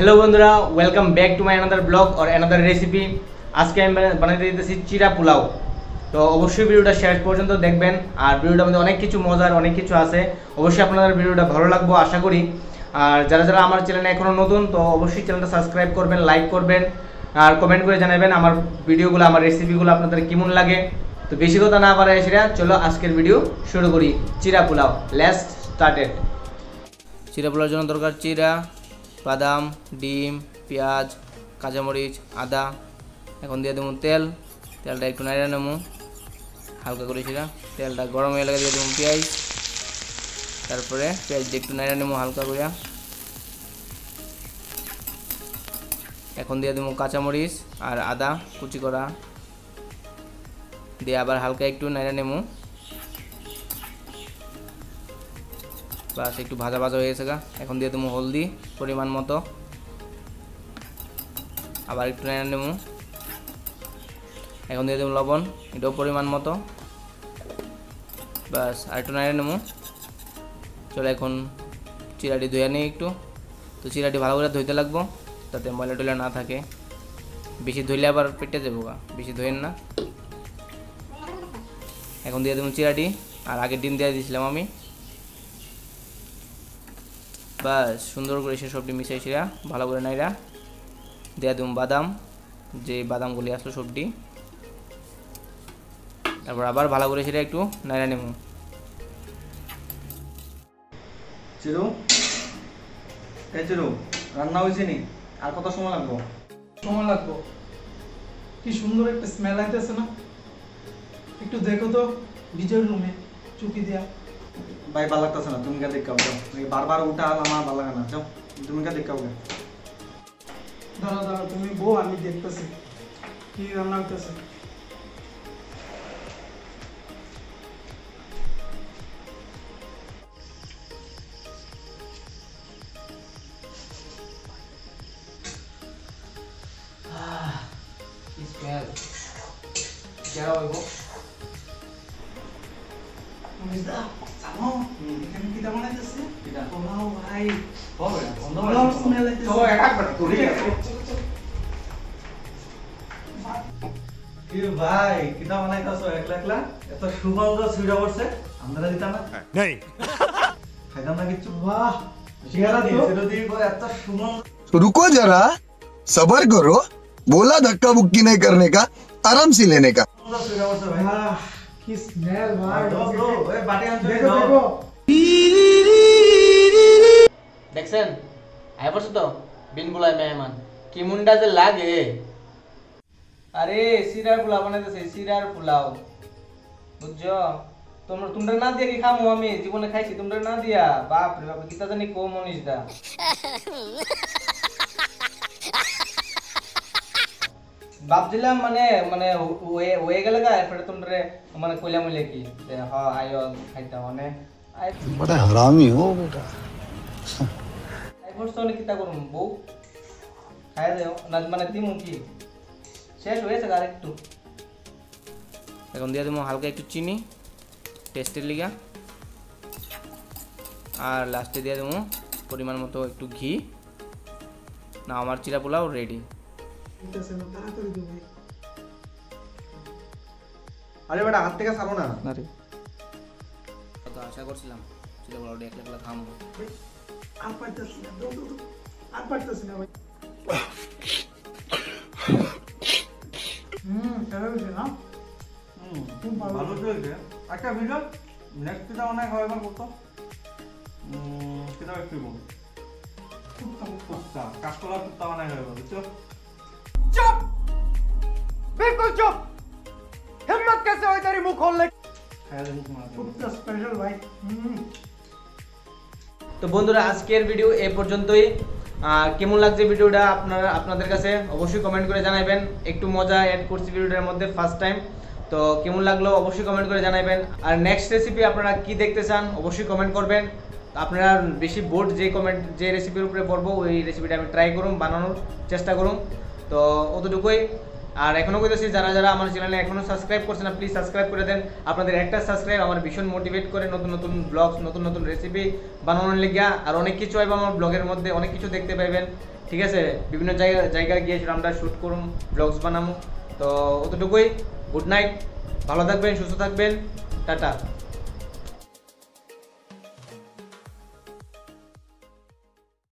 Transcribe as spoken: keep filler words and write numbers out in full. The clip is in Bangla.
हेलो बंधुरा welcome back to my another blog और अनदर रेसिपि। आज के बनाते दितेছি চিরা পোলাও। তো অবশ্যই ভিডিওটা শেষ পর্যন্ত দেখবেন আর ভিডিওটার মধ্যে অনেক কিছু মজার অনেক কিছু আছে। অবশ্যই আপনাদের ভিডিওটা ভালো লাগবে আশা করি। আর যারা যারা আমার চ্যানেলে এখনো নতুন তো অবশ্যই চ্যানেলটা সাবস্ক্রাইব করবেন, লাইক করবেন আর কমেন্ট করে জানাবেন আমার ভিডিওগুলো আমার রেসিপিগুলো আপনাদের কেমন লাগে। তো বেশি কথা না বাড়াই সেটা চলো আজকের ভিডিও শুরু করি। চিরা পোলাও, লেটস স্টার্টেড। চিরা পোলাওর জন্য দরকার চিরা, বাদাম, ডিম, পেঁয়াজ, কাঁচামরিচ, আদা। এখন দিয়ে দেবো তেল, তেলটা একটু নাড়িয়ে নেবো হালকা করে সেটা। তেলটা গরম হয়ে লাগে দিয়ে দেবো পেঁয়াজ, তারপরে পেঁয়াজ দিয়ে একটু নাড়িয়ে নেবো হালকা করে। এখন দিয়ে দেবো কাঁচামরিচ আর আদা কুচি করা, দিয়ে আবার হালকা একটু নাড়িয়ে নেবো। বাস একটু ভাজা ভাজা হয়ে গেছে গা। এখন দিয়ে দেবো হলদি পরিমাণ মতো, আবার একটু নেড়ে নেবো। এখন দিয়ে দেবো লবণ এটাও পরিমাণ মতো, বাস আর একটু নেড়ে নেবো। চলো এখন চিরাটি ধুয়ে নিই একটু। তো চিরাটি ভালো করে ধুইতে লাগবো যাতে ময়লা টয়লা না থাকে। বেশি ধুইলে আবার পেটে যাবো গা, বেশি ধুয়েন না। এখন দিয়ে দেবো চিরাটি আর আগের ডিম দিয়ে দিয়েছিলাম আমি। বাস সুন্দর করে সে সবটি মিশাই সেরা ভালো করে নাইরা দিয়ে দেবো বাদাম, যে বাদামগুলি আসলো সবটি। তারপর আবার ভালো করে সেটা একটু নাইরা নেব। চিরু এই চিরু রান্না হয়েছে নি? আর কত সময় লাগবে? সময় লাগবে। কি সুন্দর একটা স্মেল আইতেছে না? একটু দেখো তো ভিজের রুমে চুকি দিয়া। ভাই ভালো লাগতেছে না, তুমি কে দেখাও যাও। বারবার উঠা আল আমার ভালো লাগে না, যাও তুমি কে দেখাও গে। দাঁড়া দাঁড়া তুমি বউ, আমি দেখতেছি কি রান্না হইতেছে। স্মেল কেরা হইব মিজদা সামো এখানে কি দাম আইতেছে? কিটা? পোলাও ভাই। হবে বন্ধ পোলাও স্মেল আইতেছে। চলো একবার করি। কি ভাই কিটা বানাইতাছো একলা একলা? এত সুগন্ধ ছুড়ে পড়ছে, আমরা দিতা না? नहीं খাইতাম না কিছু। বাহ শিয়ারা দিয়ে সেটা দিয়ে এত সুগন্ধ। रुको जरा सबर करो, बोला धक्का बुक्की नहीं करने का, आराम से लेने का। ছুড়ে পড়ছে ভাই। বাহ কি স্মেল ভাই। দাও দাও এই বাটি আনছো দেখো দাও। দেখো দেখছেন আয় পড়ছে তো বিন বুলায় মেহমান কি মুন্ডা যে লাগে। আরে সিরার পোলাও বানাইতেছে, সিরার পোলাও বুঝছো? তোমরা তোমরা না দিয়ে কি খামো? আমি জীবনে খাইছি তোমরা না দিয়া। বাপ রে বাপ কিতা জানি কো মনিষদা। ভাবছিলাম মানে মানে হয়ে হয়ে গেলে গা এরপরে তোমরা মানে কইলা মইলে কি যে হ আয়ো খাইতা মানে আই बड़ा हरामी हो बेटा। আই করছো না কিতা করুম বউ খাই দেও না মানে দিমু কি শেষ হয়েছে আর একটু। এখন দিয়ে দেবো হালকা একটু চিনি টেস্টের লিগা, আর লাস্টে দিয়ে দেবো পরিমাণ মতো একটু ঘি। না আমার চিরা পোলাও রেডি। আইতেছে না, তাড়াতাড়ি দিও ভাই। আরে বেটা হাত থেকে ছাড়ো না। আরে তো আশা করছিলাম চিরা পোলাওটা একলা একলা খামো। ভাই, আর পারতেছি না, দাও দাও দাও। আর পারতেছি না ভাই। হুম কেমন হয়েছে না? হুম খুব ভালো। ভালো চলছে। একটা ভিডিও নেক্সট কিটা অনেক হবে আমার করতো। হুম কিটা একটু বল। খুব ভালো। কুত্তা কাঁচকলা কুত্তা বানাই হবে বুঝছো? चुप बिल्कुल चुप हिम्मत कैसे हुई तेरी मुंह खोलने की? খাইলে মুখ মারা খুব স্পেশাল ভাই। হুম তো বন্ধুরা আজকের ভিডিও এই পর্যন্তই। আহ, কেমন লাগছে ভিডিওটা আপনারা আপনাদের কাছে অবশ্যই কমেন্ট করে জানাবেন। একটু মজা অ্যাড করছি ভিডিওটার মধ্যে ফার্স্ট টাইম। তো কেমন লাগলো অবশ্যই কমেন্ট করে জানাবেন। আর নেক্সট রেসিপি আপনারা কি দেখতে চান অবশ্যই কমেন্ট করবেন। আপনারা বেশি বোর্ড যে কমেন্ট যে রেসিপির উপরে পড়বো ওই রেসিপিটা আমি ট্রাই করুন, বানানোর চেষ্টা করুন। তো অতটুকুই। আর এখনও কইতেছি যারা যারা আমার চ্যানেলে এখনও সাবস্ক্রাইব করছে না প্লিজ সাবস্ক্রাইব করে দেন। আপনাদের একটা সাবস্ক্রাইব আমার ভীষণ মোটিভেট করে নতুন নতুন ব্লগস নতুন নতুন রেসিপি বানানোর লিগা। আর অনেক কিছু হবে আমার ব্লগের মধ্যে, অনেক কিছু দেখতে পাইবেন। ঠিক আছে, বিভিন্ন জায়গা জায়গায় গিয়ে সেটা আমরা শ্যুট করুম, ব্লগস বানাবো। তো অতটুকুই। গুড নাইট, ভালো থাকবেন, সুস্থ থাকবেন, টাটা।